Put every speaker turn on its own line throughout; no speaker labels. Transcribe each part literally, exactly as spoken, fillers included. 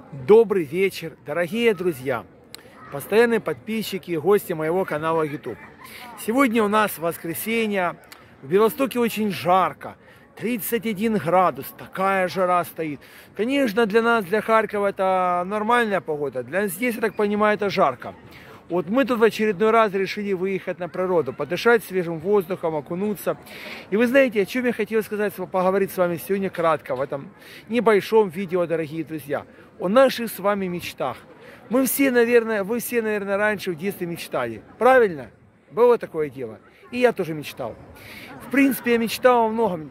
Добрый вечер, дорогие друзья, постоянные подписчики и гости моего канала YouTube. Сегодня у нас воскресенье, в Белостоке очень жарко, тридцать один градус, такая жара стоит. Конечно, для нас, для Харькова, это нормальная погода, для здесь, я так понимаю, это жарко. Вот мы тут в очередной раз решили выехать на природу, подышать свежим воздухом, окунуться. И вы знаете, о чем я хотел сказать, поговорить с вами сегодня кратко в этом небольшом видео, дорогие друзья. О наших с вами мечтах. Мы все, наверное, вы все, наверное, раньше в детстве мечтали. Правильно? Было такое дело. И я тоже мечтал. В принципе, я мечтал о многом.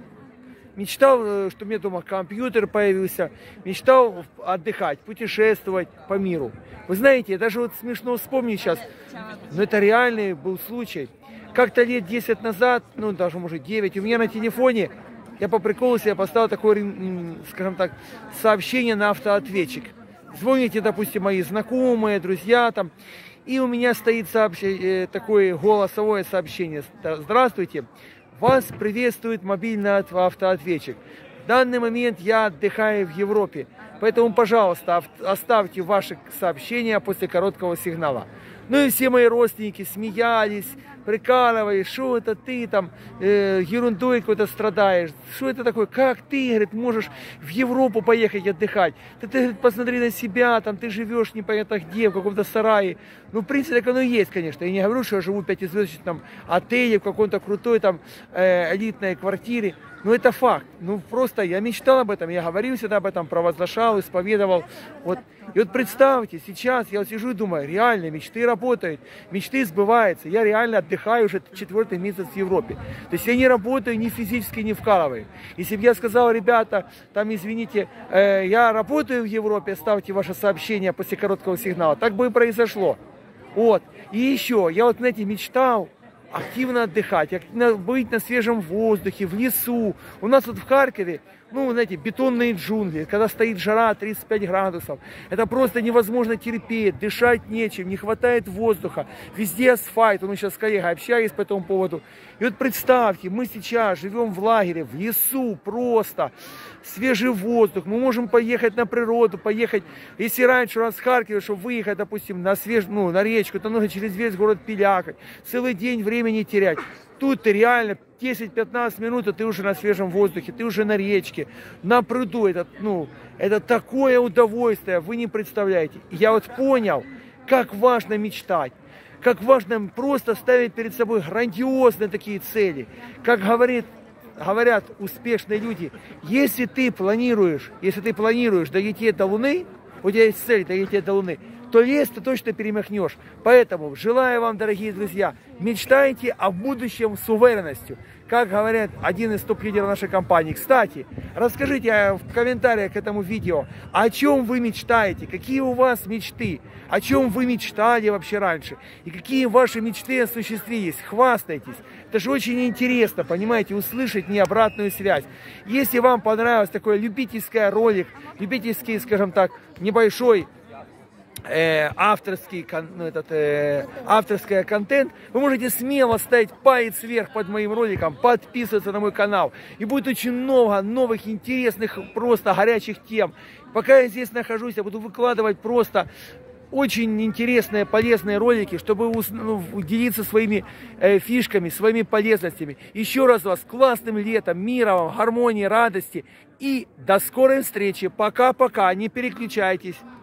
Мечтал, что у меня дома компьютер появился. Мечтал отдыхать, путешествовать по миру. Вы знаете, даже вот смешно вспомнить сейчас, но это реальный был случай. Как-то лет десять назад, ну даже может девять, у меня на телефоне, я по приколу себе поставил такое, скажем так, сообщение на автоответчик. Звоните, допустим, мои знакомые, друзья там, и у меня стоит сообщение, такое голосовое сообщение. Здравствуйте, вас приветствует мобильный автоответчик. В данный момент я отдыхаю в Европе, поэтому, пожалуйста, оставьте ваши сообщения после короткого сигнала. Ну и все мои родственники смеялись, прикалывались, что это ты там э, ерундой какой-то страдаешь, что это такое, как ты, говорит, можешь в Европу поехать отдыхать, ты, ты говорит, посмотри на себя, там ты живешь непонятно где, в каком-то сарае. Ну, в принципе, так оно и есть, конечно, я не говорю, что я живу в пятизвездочном отеле, в какой-то крутой там э, элитной квартире. Ну, это факт. Ну, просто я мечтал об этом, я говорил всегда об этом, провозглашал, исповедовал. Вот. И вот представьте, сейчас я вот сижу и думаю, реально, мечты работают, мечты сбываются. Я реально отдыхаю уже четвертый месяц в Европе. То есть я не работаю ни физически, ни вкалываю. Если бы я сказал, ребята, там, извините, э, я работаю в Европе, ставьте ваше сообщение после короткого сигнала, так бы и произошло. Вот. И еще, я вот, знаете, мечтал активно отдыхать, активно быть на свежем воздухе, в лесу. У нас вот в Харькове, ну, знаете, бетонные джунгли, когда стоит жара тридцать пять градусов. Это просто невозможно терпеть, дышать нечем, не хватает воздуха. Везде асфальт. Мы сейчас с коллегой общались по этому поводу. И вот представьте, мы сейчас живем в лагере, в лесу просто. Свежий воздух. Мы можем поехать на природу, поехать. Если раньше у нас в Харькове, чтобы выехать, допустим, на свеж... ну, на речку, то нужно через весь город пилякать. Целый день времени терять. Тут ты реально десять-пятнадцать минут, и ты уже на свежем воздухе, ты уже на речке, на пруду. Это, ну, это такое удовольствие, вы не представляете. Я вот понял, как важно мечтать, как важно просто ставить перед собой грандиозные такие цели. Как говорит, говорят успешные люди, если ты планируешь, если ты планируешь долететь до Луны, у тебя есть цель долететь до Луны, то лес ты точно перемахнешь. Поэтому желаю вам, дорогие друзья, мечтайте о будущем с уверенностью. Как говорят один из топ-лидеров нашей компании. Кстати, расскажите в комментариях к этому видео, о чем вы мечтаете, какие у вас мечты, о чем вы мечтали вообще раньше, и какие ваши мечты осуществились. Хвастайтесь. Это же очень интересно, понимаете, услышать не обратную связь. Если вам понравился такой любительский ролик, любительский, скажем так, небольшой, Э, авторский, ну, этот, э, авторский контент, вы можете смело ставить палец вверх под моим роликом, подписываться на мой канал. И будет очень много новых, интересных, просто горячих тем. Пока я здесь нахожусь, я буду выкладывать просто очень интересные, полезные ролики, чтобы ну, делиться своими э, фишками, своими полезностями. Еще раз вас классным летом, мира вам, гармонии, радости. И до скорой встречи. Пока-пока, не переключайтесь.